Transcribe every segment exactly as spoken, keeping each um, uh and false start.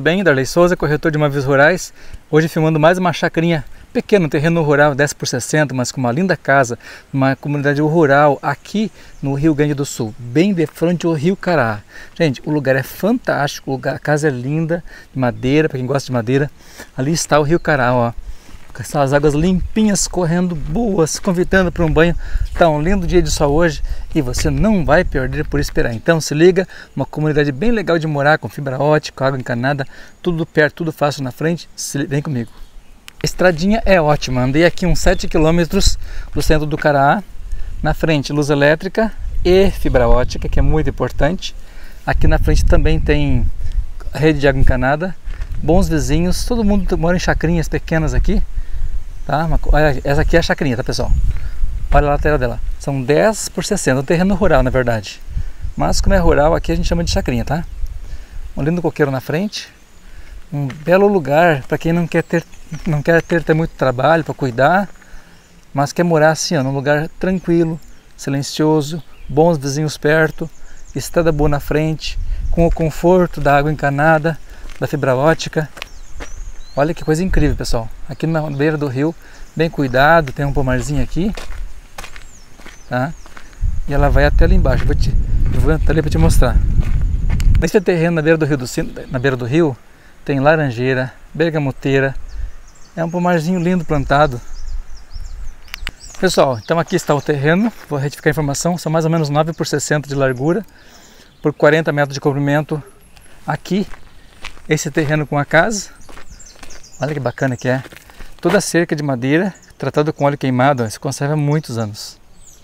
bem? Darley Souza, corretor de imóveis rurais. Hoje filmando mais uma chacrinha pequena, um terreno rural dez por sessenta, mas com uma linda casa, uma comunidade rural aqui no Rio Grande do Sul, bem de frente ao Rio Cará. Gente, o lugar é fantástico, o lugar, a casa é linda, de madeira, para quem gosta de madeira. Ali está o Rio Cará, ó. Com essas águas limpinhas correndo, boas, convidando para um banho. Tá um lindo dia de sol hoje e você não vai perder por esperar. Então se liga, uma comunidade bem legal de morar, com fibra ótica, água encanada, tudo perto, tudo fácil na frente. Vem comigo. A estradinha é ótima, andei aqui uns sete quilômetros do centro do Cará. Na frente luz elétrica e fibra ótica, que é muito importante. Aqui na frente também tem rede de água encanada, bons vizinhos, todo mundo mora em chacrinhas pequenas aqui. Tá? Olha, essa aqui é a chacrinha, tá, pessoal? Olha a lateral dela. São dez por sessenta, um terreno rural, na verdade. Mas como é rural, aqui a gente chama de chacrinha, tá? Um lindo coqueiro na frente. Um belo lugar para quem não quer ter, não quer ter, ter muito trabalho para cuidar, mas quer morar assim, ó, num lugar tranquilo, silencioso, bons vizinhos perto, estrada boa na frente, com o conforto da água encanada, da fibra ótica. Olha que coisa incrível, pessoal. Aqui na beira do rio, bem cuidado, tem um pomarzinho aqui, tá? E ela vai até ali embaixo. Eu vou, te, eu vou entrar ali para te mostrar. Nesse terreno na beira do rio, do, na beira do rio, tem laranjeira, bergamoteira. É um pomarzinho lindo plantado. Pessoal, então aqui está o terreno. Vou retificar a informação. São mais ou menos nove por sessenta de largura por quarenta metros de comprimento. Aqui, esse terreno com a casa. Olha que bacana que é. Toda cerca de madeira, tratado com óleo queimado, ó, se conserva há muitos anos.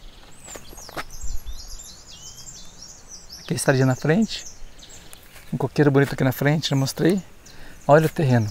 Aqui a estradinha na frente. Um coqueiro bonito aqui na frente, já mostrei. Olha o terreno.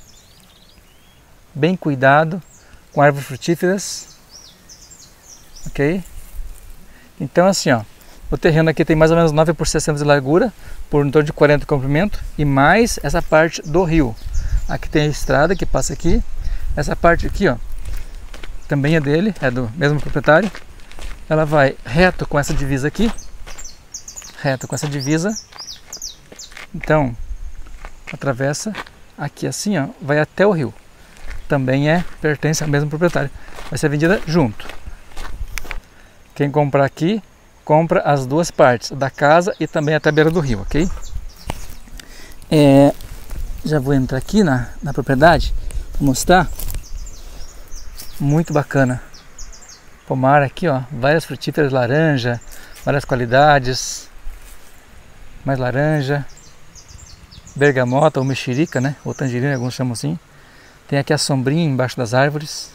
Bem cuidado, com árvores frutíferas. Ok? Então assim, ó. O terreno aqui tem mais ou menos nove por sessenta de largura, por em torno de quarenta de comprimento, e mais essa parte do rio. Aqui tem a estrada que passa aqui. Essa parte aqui, ó, também é dele, é do mesmo proprietário. Ela vai reto com essa divisa aqui. Reto com essa divisa. Então, atravessa aqui assim, ó, vai até o rio. Também é, pertence ao mesmo proprietário. Vai ser vendida junto. Quem comprar aqui, compra as duas partes, da casa e também até a beira do rio, ok? É... Já vou entrar aqui na, na propriedade para mostrar. Muito bacana. Pomar aqui, ó, várias frutíferas, laranja, várias qualidades. Mais laranja, bergamota ou mexerica, né? Ou tangerina, alguns chamam assim. Tem aqui a sombrinha embaixo das árvores.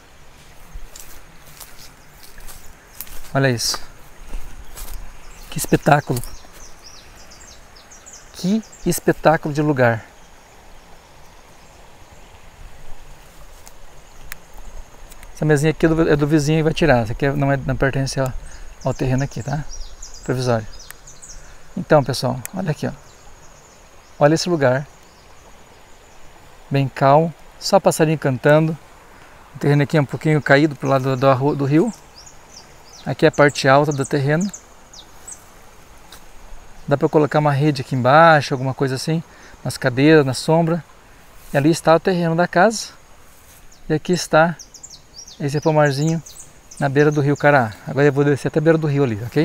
Olha isso. Que espetáculo. Que espetáculo de lugar. Essa mesinha aqui é do, é do vizinho e vai tirar. Essa aqui não, é, não pertence ao, ao terreno aqui, tá? Provisório. Então, pessoal, olha aqui, ó. Olha esse lugar. Bem calmo, só passarinho cantando. O terreno aqui é um pouquinho caído pro lado do, do, do rio. Aqui é a parte alta do terreno. Dá para colocar uma rede aqui embaixo, alguma coisa assim, nas cadeiras, na sombra. E ali está o terreno da casa. E aqui está esse pomarzinho na beira do rio Cará. Agora eu vou descer até a beira do rio ali, ok?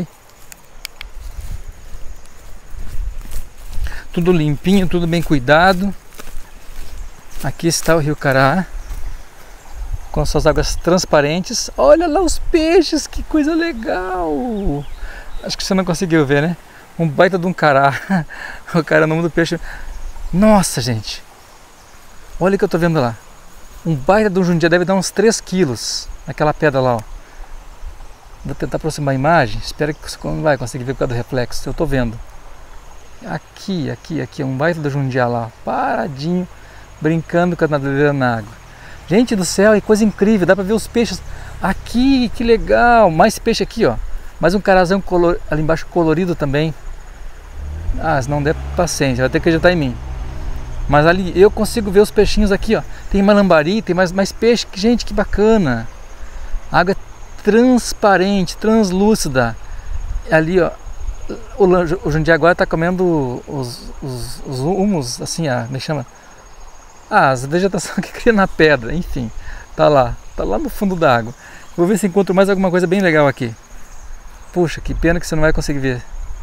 Tudo limpinho, tudo bem cuidado. Aqui está o rio Cará, com suas águas transparentes. Olha lá os peixes, que coisa legal! Acho que você não conseguiu ver, né? Um baita de um cará. O cara, o nome do peixe. Nossa, gente! Olha o que eu tô vendo lá. Um baita de um jundia, deve dar uns três quilos. Aquela pedra lá, ó. Vou tentar aproximar a imagem. Espero que você não vai conseguir ver por causa do reflexo. Eu tô vendo. Aqui, aqui, aqui. Um baita do jundia lá. Paradinho. Brincando com a nadadeira na água. Gente do céu, que coisa incrível. Dá pra ver os peixes. Aqui, que legal. Mais peixe aqui, ó. Mais um carazão color... ali embaixo colorido também. Ah, se não der paciência, vai ter que acreditar em mim. Mas ali eu consigo ver os peixinhos aqui, ó. Tem malambari, tem mais, mais peixe. Gente, que bacana. A água é transparente, translúcida. Ali, ó, o, o Jundiaí agora está comendo os, os, os humus, assim, a, me chama? Ah, as vegetação que cria na pedra, enfim, tá lá, tá lá no fundo da água. Vou ver se encontro mais alguma coisa bem legal aqui. Puxa, que pena que você não vai conseguir ver.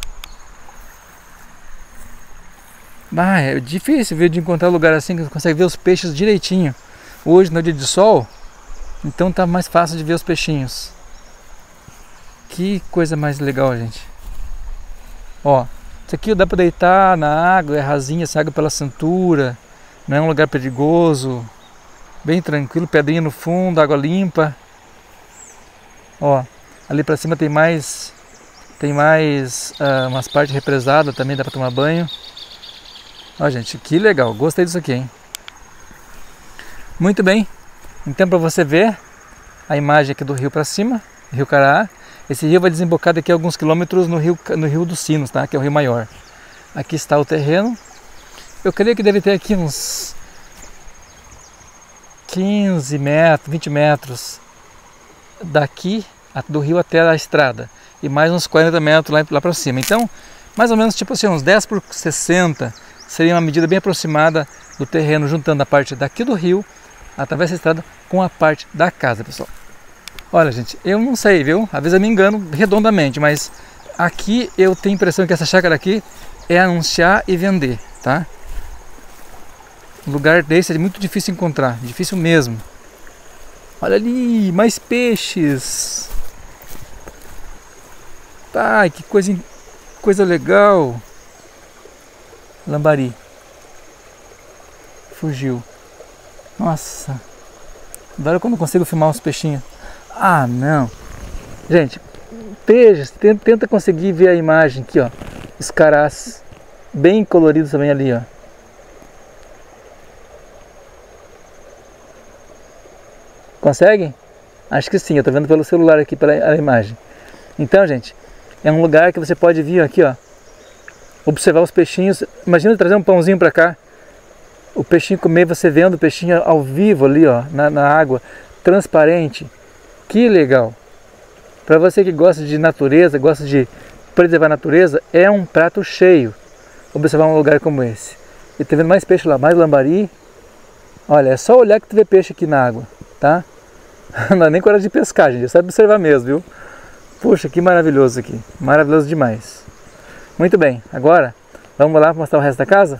Ah, é difícil ver de encontrar um lugar assim que você consegue ver os peixes direitinho. Hoje, no dia de sol, então tá mais fácil de ver os peixinhos. Que coisa mais legal, gente. Ó, isso aqui dá pra deitar na água, é rasinha, essa água pela cintura. Não é um lugar perigoso. Bem tranquilo, pedrinha no fundo, água limpa. Ó, ali pra cima tem mais, tem mais uh, umas partes represadas também, dá pra tomar banho. Ó, gente, que legal, gostei disso aqui, hein? Muito bem, então para você ver a imagem aqui do rio para cima, Rio Caraá. Esse rio vai desembocar daqui a alguns quilômetros no rio, no rio dos Sinos, tá? Que é o rio maior. Aqui está o terreno. Eu creio que deve ter aqui uns quinze metros, vinte metros daqui do rio até a estrada. E mais uns quarenta metros lá, lá para cima. Então, mais ou menos tipo assim, uns dez por sessenta seria uma medida bem aproximada do terreno, juntando a parte daqui do rio, através da estrada, com a parte da casa, pessoal. Olha, gente, eu não sei, viu? Às vezes eu me engano redondamente, mas aqui eu tenho a impressão que essa chácara aqui é anunciar e vender, tá? Um lugar desse é muito difícil encontrar, difícil mesmo. Olha ali, mais peixes. Tá, que coisa, coisa legal. Lambari. Fugiu. Nossa. Agora quando eu consigo filmar os peixinhos. Ah, não. Gente, peixes, tenta conseguir ver a imagem aqui, ó. Os carás bem coloridos também ali, ó. Conseguem? Acho que sim, eu tô vendo pelo celular aqui, pela imagem. Então, gente, é um lugar que você pode vir aqui, ó. Observar os peixinhos. Imagina trazer um pãozinho para cá, o peixinho comer, você vendo o peixinho ao vivo ali, ó, na, na água, transparente. Que legal! Para você que gosta de natureza, gosta de preservar a natureza, é um prato cheio observar um lugar como esse. E tá vendo mais peixe lá, mais lambari. Olha, é só olhar que tu vê peixe aqui na água, tá? Não dá nem coragem de pescar, gente, é só observar mesmo, viu? Puxa, que maravilhoso aqui, maravilhoso demais. Muito bem, agora vamos lá mostrar o resto da casa?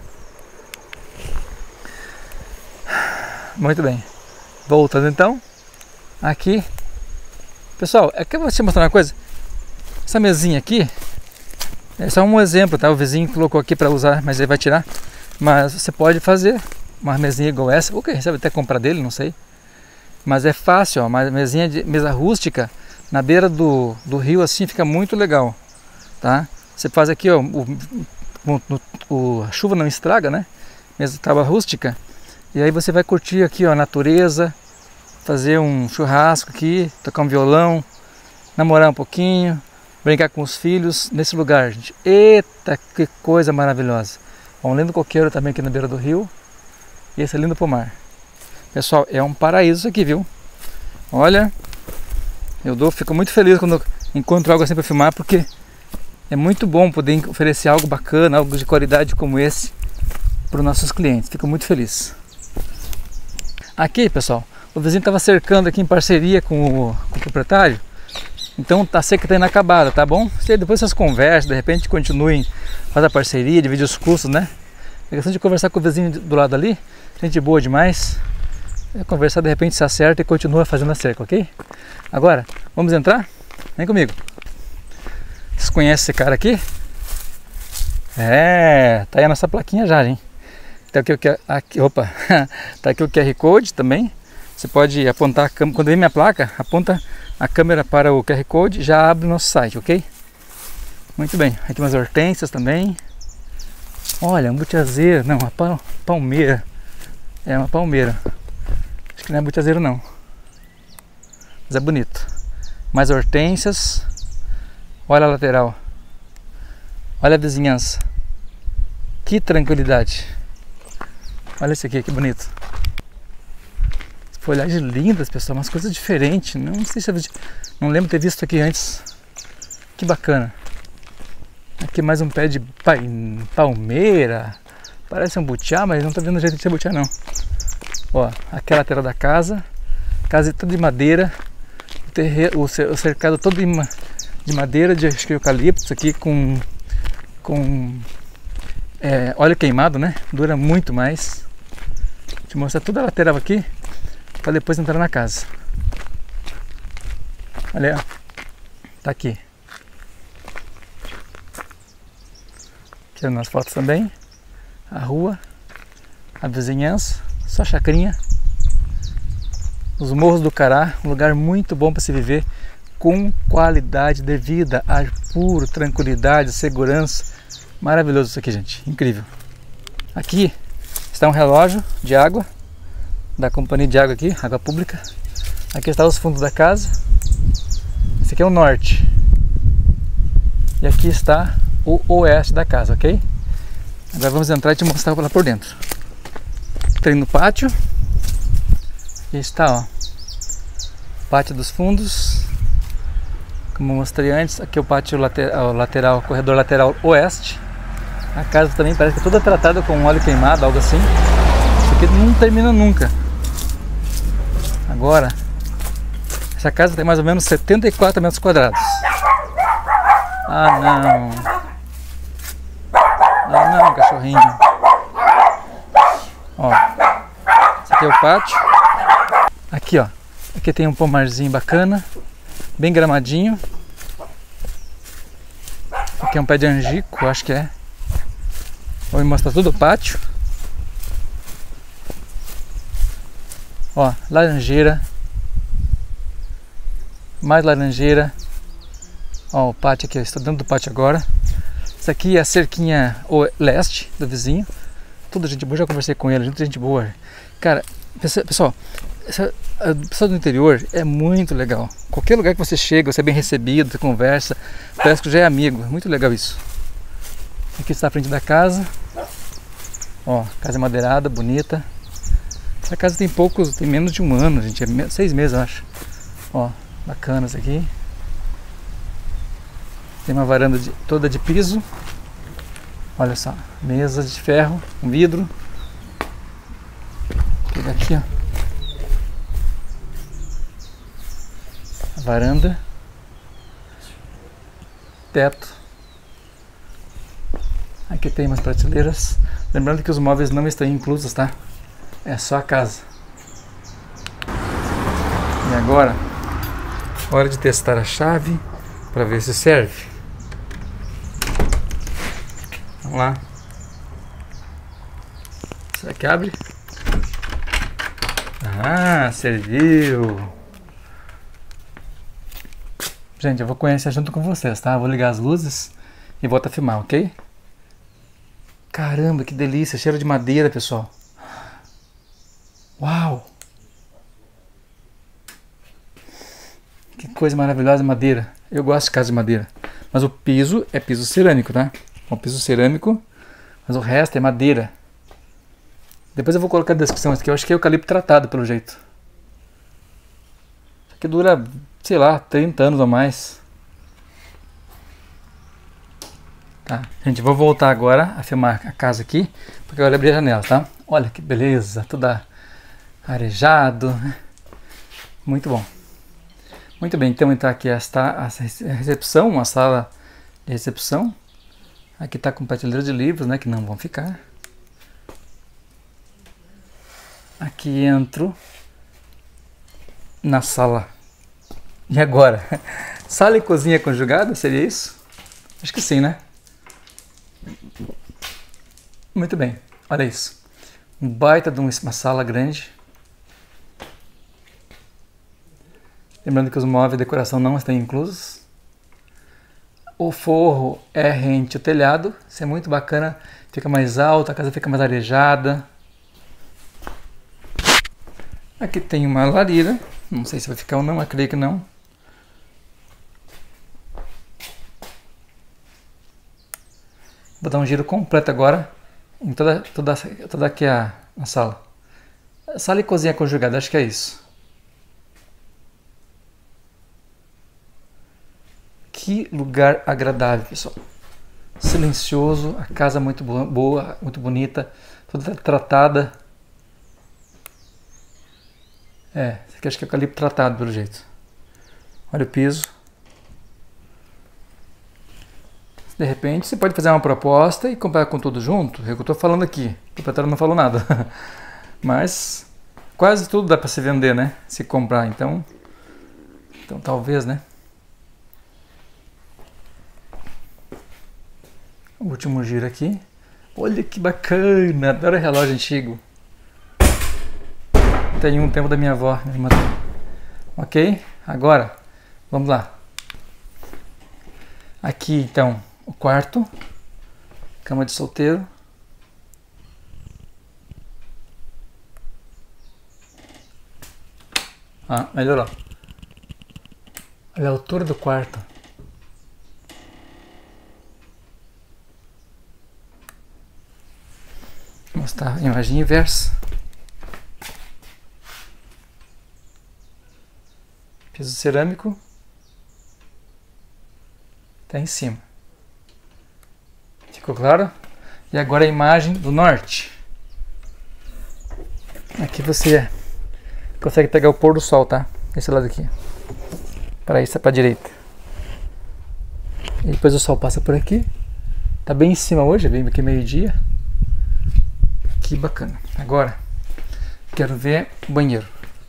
Muito bem, voltando então, aqui, pessoal, é que eu vou te mostrar uma coisa, essa mesinha aqui, é só um exemplo, tá? O vizinho colocou aqui para usar, mas ele vai tirar, mas você pode fazer uma mesinha igual essa, ou quem sabe até comprar dele, não sei, mas é fácil, ó, uma mesinha de mesa rústica, na beira do, do rio assim fica muito legal, tá? Você faz aqui, ó, o, o, o, a chuva não estraga, né? Mesa tábua rústica. E aí você vai curtir aqui, ó, a natureza, fazer um churrasco aqui, tocar um violão, namorar um pouquinho, brincar com os filhos nesse lugar, gente. Eita, que coisa maravilhosa! Ó, um lindo coqueiro também aqui na beira do rio. E esse é lindo pomar. Pessoal, é um paraíso isso aqui, viu? Olha, eu dou, fico muito feliz quando encontro algo assim para filmar, porque é muito bom poder oferecer algo bacana, algo de qualidade como esse para os nossos clientes. Fico muito feliz. Aqui, pessoal, o vizinho estava cercando aqui em parceria com o, com o proprietário. Então a seca está inacabada, tá bom? Depois vocês conversam, de repente continuem, fazem a parceria, dividem os custos, né? É questão de conversar com o vizinho do lado ali, gente boa demais. É conversar, de repente se acerta e continua fazendo a cerca, ok? Agora, vamos entrar? Vem comigo. Vocês conhecem esse cara aqui? É, tá aí a nossa plaquinha já, hein? Tá aqui o que aqui, opa, tá aqui o Q R Code também. Você pode apontar a câmera, quando vem minha placa, aponta a câmera para o Q R Code, já abre o nosso site, ok? Muito bem, aqui umas hortênsias também. Olha, um butiazeiro, não, uma palmeira. É uma palmeira. Acho que não é butiazeiro não. Mas é bonito. Mais hortênsias. Olha a lateral. Olha a vizinhança. Que tranquilidade. Olha esse aqui, que bonito. Folhagens lindas, pessoal, umas coisas diferentes. Não sei se eu... não lembro de ter visto aqui antes. Que bacana. aqui mais um pé de palmeira. Parece um butiá, mas não tô vendo o jeito de ser butiá não. Ó, aqui é a lateral da casa. Casa toda de madeira. O, terreiro, o cercado todo de, de madeira, de acho que eucalipto aqui com, com é, óleo queimado, né? Dura muito mais. Vou te mostrar toda a lateral aqui para depois entrar na casa. Olha, tá aqui. Tirando as fotos também. A rua, a vizinhança, só chacrinha. Os Morros do Cará, um lugar muito bom para se viver, com qualidade de vida, ar puro, tranquilidade, segurança. Maravilhoso isso aqui, gente, incrível. Aqui está um relógio de água, da companhia de água aqui, água pública. Aqui está os fundos da casa. Esse aqui é o norte. E aqui está o oeste da casa, ok? Agora vamos entrar e te mostrar lá por dentro. Entrei no pátio. Aqui está, ó, pátio dos fundos. Como eu mostrei antes, aqui é o pátio lateral, lateral, corredor lateral oeste. A casa também parece que é toda tratada com óleo queimado, algo assim. Isso aqui não termina nunca. Agora, essa casa tem mais ou menos setenta e quatro metros quadrados. Ah, não. Ah, não, cachorrinho. Ó, esse aqui é o pátio. Aqui, ó. Aqui tem um pomarzinho bacana, bem gramadinho. Aqui é um pé de angico, acho que é. Vou me mostrar todo o pátio. Ó, laranjeira. Mais laranjeira. Ó, o pátio aqui, eu estou dentro do pátio agora. Isso aqui é a cerquinha leste do vizinho. Tudo gente boa, já conversei com ele, muita gente boa. Cara, pessoal, essa, a pessoa do interior é muito legal. Qualquer lugar que você chega, você é bem recebido, você conversa, parece que já é amigo. É muito legal isso. Aqui está a frente da casa. Ó, casa madeirada, bonita. Essa casa tem poucos, tem menos de um ano, gente. É seis meses, eu acho. Ó, bacana isso aqui. Tem uma varanda de, toda de piso. Olha só, mesas de ferro, um vidro. Vou pegar aqui, ó. A varanda. Teto. Aqui tem umas prateleiras. Lembrando que os móveis não estão inclusos, tá? É só a casa. E agora, hora de testar a chave para ver se serve. Vamos lá. Será que abre? Ah, serviu! Gente, eu vou conhecer junto com vocês, tá? Vou ligar as luzes e volto a filmar, ok? Caramba, que delícia! Cheiro de madeira, pessoal. Uau! Que coisa maravilhosa, madeira. Eu gosto de casa de madeira. Mas o piso é piso cerâmico, tá? Um piso cerâmico, mas o resto é madeira. Depois eu vou colocar a descrição aqui. Eu acho que é eucalipto tratado, pelo jeito. Isso aqui dura, sei lá, trinta anos ou mais. Tá, gente, vou voltar agora a filmar a casa aqui, porque eu abri a janela, tá? Olha que beleza, toda arejado. Muito bom. Muito bem, então está aqui esta a recepção, uma sala de recepção. Aqui está com prateleira de livros, né, que não vão ficar. Aqui entro na sala. E agora? Sala e cozinha conjugada, seria isso? Acho que sim, né? Muito bem, olha isso. Um baita de uma sala grande. Lembrando que os móveis e decoração não estão inclusos. O forro é rente ao telhado, isso é muito bacana, fica mais alto, a casa fica mais arejada. Aqui tem uma lareira, não sei se vai ficar ou não, mas creio que não. Vou dar um giro completo agora em toda, toda, toda aqui a, a sala. Sala e cozinha conjugada, acho que é isso. Que lugar agradável, pessoal. silencioso, a casa muito boa, muito bonita, toda tratada. É, esse aqui acho que é eucalipto tratado pelo jeito. Olha o piso. De repente você pode fazer uma proposta e comprar com tudo junto. É o que eu estou falando aqui. O proprietário não falou nada. Mas quase tudo dá para se vender, né? Se comprar, então. Então talvez, né? O último giro aqui. Olha que bacana! Adoro relógio antigo. Tem um tempo da minha avó. Minha irmã. Ok? Agora, vamos lá. Aqui então. O quarto, cama de solteiro. Ah, melhorou. Olha a altura do quarto. Vou mostrar a imagem inversa. Piso cerâmico. Tá em cima. Ficou claro? E agora a imagem do norte. Aqui você consegue pegar o pôr do sol, tá? Esse lado aqui. Para isso é para a direita. E depois o sol passa por aqui. Tá bem em cima hoje, bem aqui meio-dia. Que bacana. Agora quero ver o banheiro.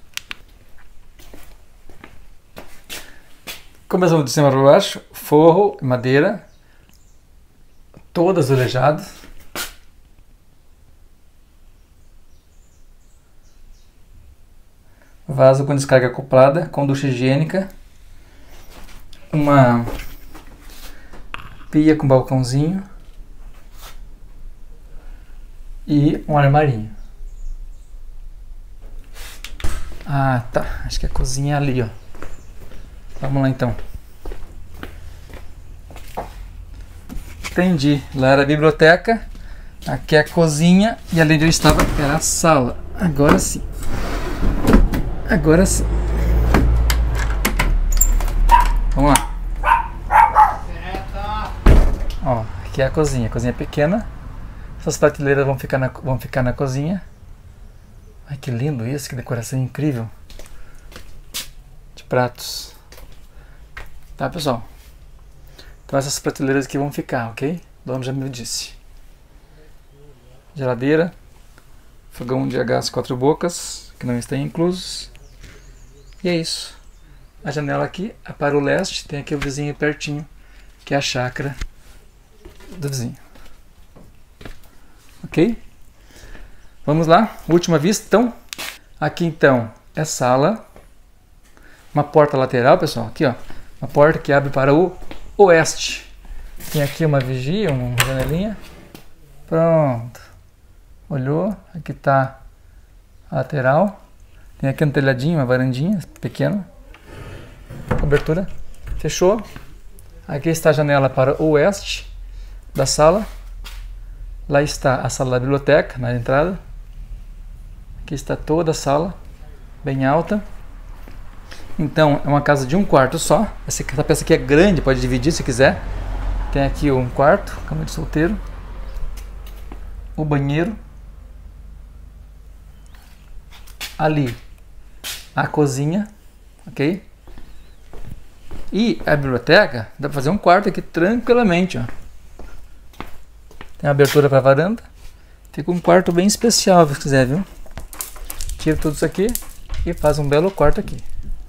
Começando de cima para baixo, forro, madeira. Todo azulejado. Vaso com descarga acoplada, com ducha higiênica. Uma pia com balcãozinho. E um armarinho. Ah, tá. Acho que a cozinha é ali, ó. Vamos lá então. Entendi. Lá era a biblioteca, aqui é a cozinha e ali onde eu estava era a sala. Agora sim. Agora sim. Vamos lá. Ó, aqui é a cozinha. A cozinha é pequena. Essas prateleiras vão ficar na, vão ficar na cozinha. Ai, que lindo isso, que decoração incrível. De pratos. Tá, pessoal? Então essas prateleiras aqui vão ficar, ok? O dono já me disse. Geladeira. Fogão de a gás quatro bocas, que não estão inclusos. E é isso. A janela aqui é para o leste. Tem aqui o vizinho pertinho, que é a chácara do vizinho. Ok? Vamos lá. Última vista, então. Aqui, então, é sala. Uma porta lateral, pessoal. Aqui, ó. Uma porta que abre para o oeste. Tem aqui uma vigia, uma janelinha. Pronto. Olhou. Aqui está a lateral. Tem aqui um telhadinho, uma varandinha pequena. Cobertura. Fechou. Aqui está a janela para o oeste da sala. Lá está a sala da biblioteca, na entrada. Aqui está toda a sala, bem alta. Então, é uma casa de um quarto só. Essa peça aqui é grande, pode dividir se quiser. Tem aqui um quarto, cama de solteiro. O banheiro. Ali, a cozinha, ok? E a biblioteca, dá para fazer um quarto aqui tranquilamente, ó. Tem abertura para a varanda. Fica um quarto bem especial, se quiser, viu? Tira tudo isso aqui e faz um belo quarto aqui.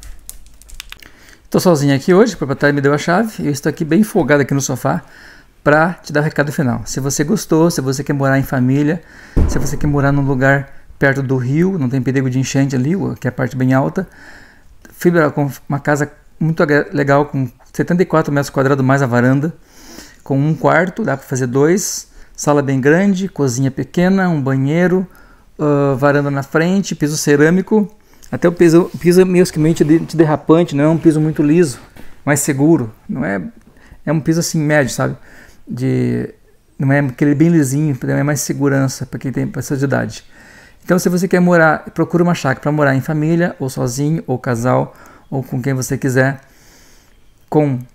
Estou sozinho aqui hoje, o proprietário me deu a chave. Eu estou aqui bem folgado aqui no sofá para te dar o recado final. Se você gostou, se você quer morar em família, se você quer morar num lugar perto do rio, não tem perigo de enchente ali, que é a parte bem alta. Fibra com uma casa muito legal, com setenta e quatro metros quadrados mais a varanda, com um quarto, dá para fazer dois, sala bem grande, cozinha pequena, um banheiro, uh, varanda na frente, piso cerâmico. Até o piso, o piso é meio que meio antiderrapante, não é um piso muito liso, mais seguro. Não é, é um piso assim médio, sabe? De, não é aquele bem lisinho, é mais segurança para quem tem pessoa de idade. Então, se você quer morar, procura uma chácara para morar em família, ou sozinho, ou casal, ou com quem você quiser, com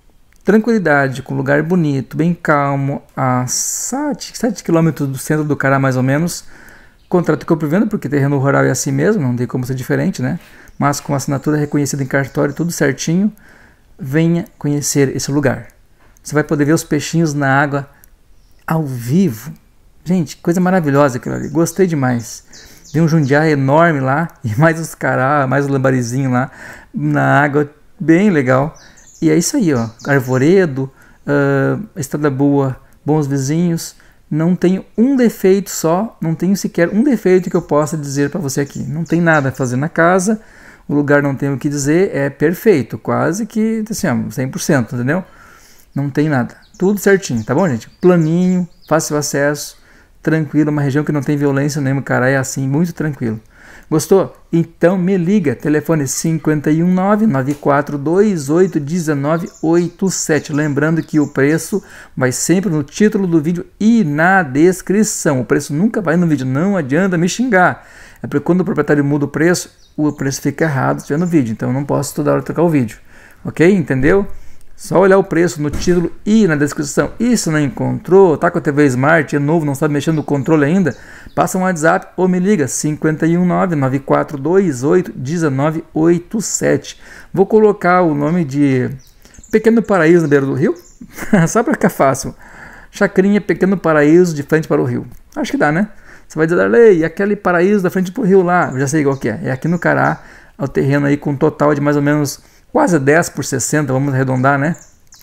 tranquilidade, com lugar bonito, bem calmo, a sete quilômetros do centro do Cará mais ou menos. Contrato que eu prevendo, porque terreno rural é assim mesmo, não tem como ser diferente, né? Mas com assinatura reconhecida em cartório, tudo certinho, venha conhecer esse lugar. Você vai poder ver os peixinhos na água ao vivo. Gente, coisa maravilhosa aquilo ali, gostei demais. Tem um jundiá enorme lá, e mais os cará, mais o lambarizinho lá, na água, bem legal. E é isso aí, ó, arvoredo, uh, estrada boa, bons vizinhos. Não tenho um defeito só, não tenho sequer um defeito que eu possa dizer para você aqui. Não tem nada a fazer na casa, o lugar não tem o que dizer, é perfeito, quase que assim, ó, cem por cento, entendeu? Não tem nada, tudo certinho, tá bom, gente? Planinho, fácil acesso, tranquilo, uma região que não tem violência nenhuma, cara, é assim, muito tranquilo. Gostou? Então me liga, telefone cinco um nove, nove quatro dois oito, um nove oito sete. Lembrando que o preço vai sempre no título do vídeo e na descrição. O preço nunca vai no vídeo, não adianta me xingar. É porque quando o proprietário muda o preço, o preço fica errado se estiver no vídeo. Então eu não posso toda hora trocar o vídeo. Ok? Entendeu? Só olhar o preço no título e na descrição. E se não encontrou, tá com a T V Smart, é novo, não sabe mexer no controle ainda, passa um WhatsApp ou me liga cinco um nove, nove quatro dois oito, um nove oito sete. Vou colocar o nome de Pequeno Paraíso na beira do rio, só para ficar fácil. Chacrinha Pequeno Paraíso de frente para o rio. Acho que dá, né? Você vai dizer, Darley, aquele paraíso da frente para o rio lá, eu já sei qual que é. É aqui no Cará, é o terreno aí com um total de mais ou menos quase dez por sessenta, vamos arredondar, né?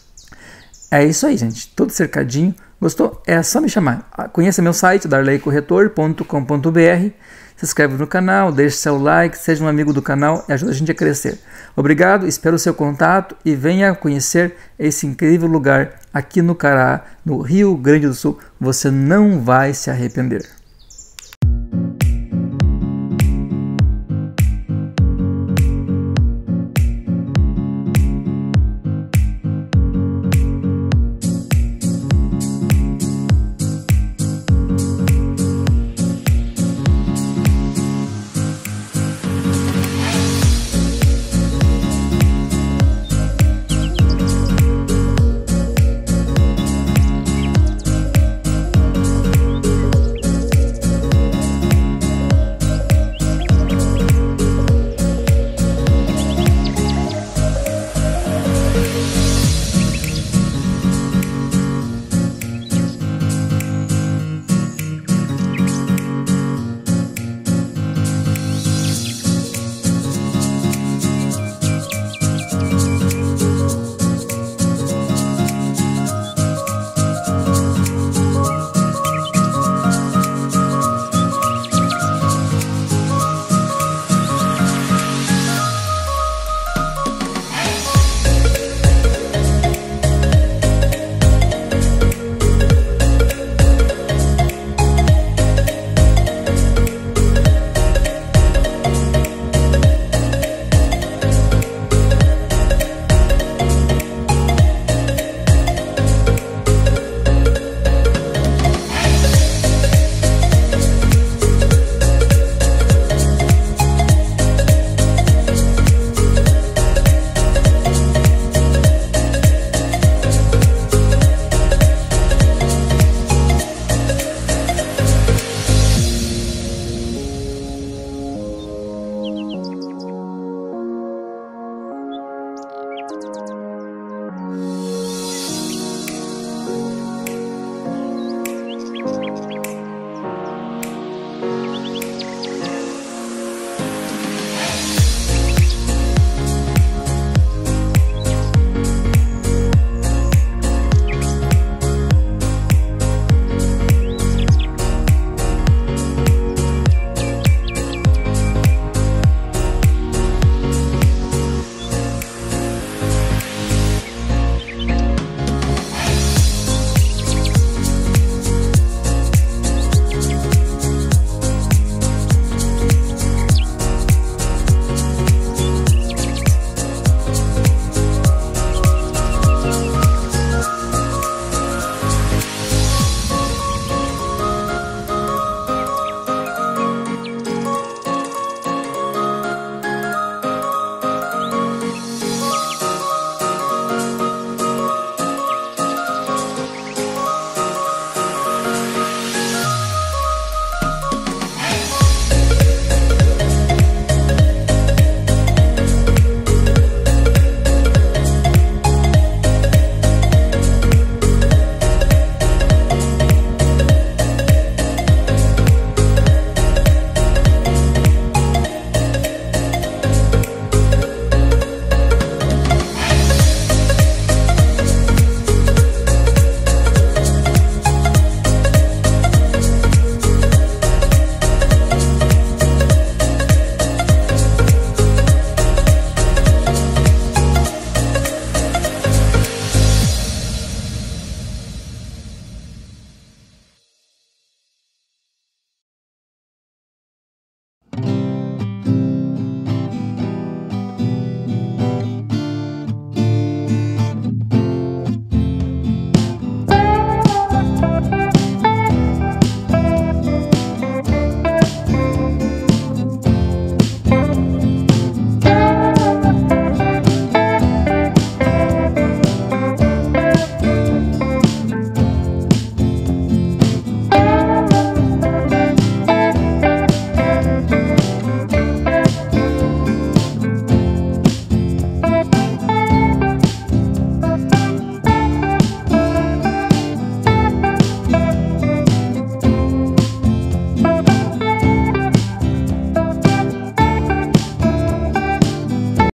É isso aí, gente. Todo cercadinho. Gostou? É só me chamar. Conheça meu site, darley corretor ponto com ponto br. Se inscreve no canal, deixe seu like, seja um amigo do canal e ajuda a gente a crescer. Obrigado, espero o seu contato e venha conhecer esse incrível lugar aqui no Cará, no Rio Grande do Sul. Você não vai se arrepender.